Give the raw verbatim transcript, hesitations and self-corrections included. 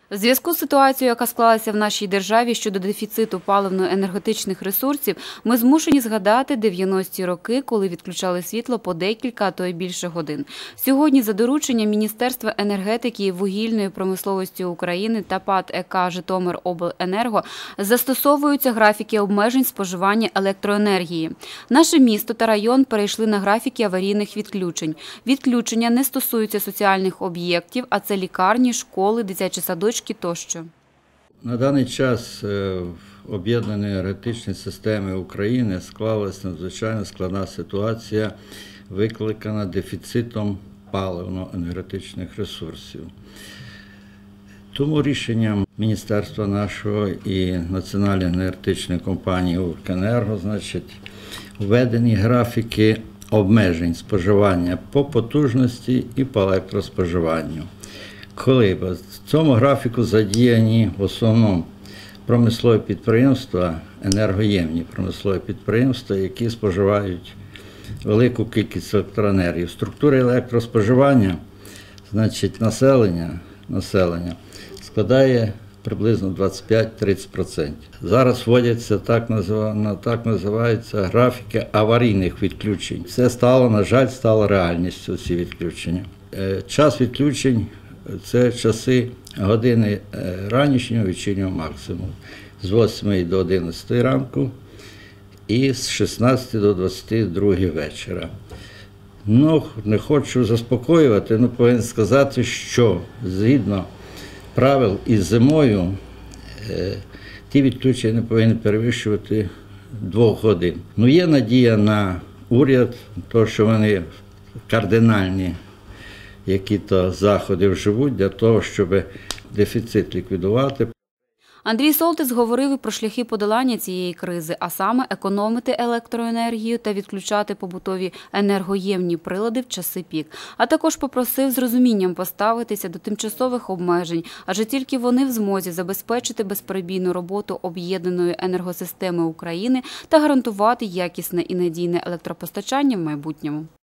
В зв'язку з ситуацією, яка склалася в нашій державі щодо дефіциту паливно-енергетичних ресурсів, ми змушені згадати дев'яності роки, коли відключали світло по декілька, а то й більше годин. Сьогодні за дорученням Міністерства енергетики і вугільної промисловості України та ПАТ ЕК «Житомиробленерго» застосовуються графіки обмежень споживання електроенергії. Наше місто та район перейшли на графіки аварійних відключень. Відключення не стосуються соціальних об'єктів, а це лікарні, школи, дитячі садочки тощо. На даний час в об'єднаній енергетичній системі України склалася надзвичайно складна ситуація, викликана дефіцитом паливно-енергетичних ресурсів. Тому рішенням міністерства нашого і Національної енергетичної компанії «Укренерго», значить, введені графіки обмежень споживання по потужності і по електроспоживанню. Коли в цьому графіку задіяні в основному промислові підприємства, енергоємні промислові підприємства, які споживають велику кількість електроенергії. В структурі електроспоживання, значить, населення, населення складає приблизно двадцять п'ять - тридцять відсотків. Зараз вводяться так, називається, так називаються графіки аварійних відключень. Це стало, на жаль, стало реальністю, ці відключення. Час відключень – це часи години ранішнього, вечірнього максимуму, з восьмої до одинадцятої ранку і з шістнадцятої до двадцяти другої вечора. Ну, не хочу заспокоювати, але повинен сказати, що згідно правил із зимою ті відключення не повинні перевищувати двох годин. Ну, є надія на уряд, тому що вони кардинальні які-то заходи вживуть для того, щоб дефіцит ліквідувати. Андрій Солтис говорив і про шляхи подолання цієї кризи, а саме економити електроенергію та відключати побутові енергоємні прилади в часи пік. А також попросив з розумінням поставитися до тимчасових обмежень, адже тільки вони в змозі забезпечити безперебійну роботу об'єднаної енергосистеми України та гарантувати якісне і надійне електропостачання в майбутньому.